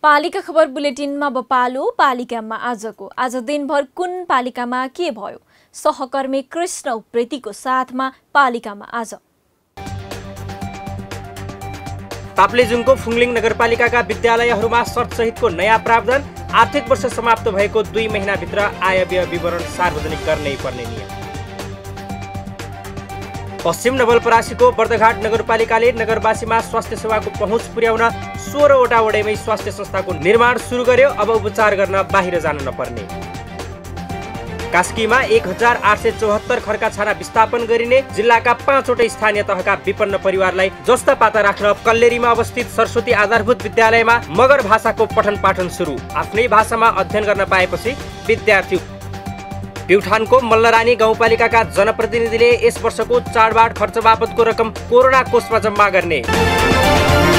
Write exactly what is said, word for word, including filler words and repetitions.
पालिका खबर बुलेटिनमा बपालो पालिकामा आजको आज दिनभर कुन पालिकामा के भयो सहकर्मी कृष्ण उप्रेतीको साथमा पालिकामा आज ताप्लेजुङको फुङलिङ नगरपालिकाका विद्यालयहरूमा शर्त सहितको नयाँ प्रावधान आर्थिक वर्ष समाप्त भएको दुई महिनाभित्र आय व्यय विवरण सार्वजनिक गर्नै पर्ने नियम। पश्चिम नवलपरासीको बर्दघाट नगरपालिकाले नगरवासीमा स्वास्थ्य सेवाको पहुँच पुर्याउन सोह्रवटा वडैमै स्वास्थ्य संस्थाको निर्माण सुरु गर्यो। अब उपचार गर्न बाहिर जान नपर्ने। कास्कीमा एक हजार आठ सय चौहत्तर खर्का छाना विस्थापन गरिने जिल्लाका पाँचवटा स्थानीय तहका विपन्न परिवारलाई जस्ता पाता राख्न कल्लेरीमा अवस्थित सरस्वती आधारभूत विद्यालयमा मगर भाषाको पठन पाठन सुरु। आफ्नै भाषामा अध्ययन गर्न पाएपछि विद्यार्थी। प्युठानको मल्लरानी गाउँपालिकाका जनप्रतिनिधिले यस वर्षको चाडबाड खर्च बापतको रकम कोरोना कोषमा जम्मा गर्ने।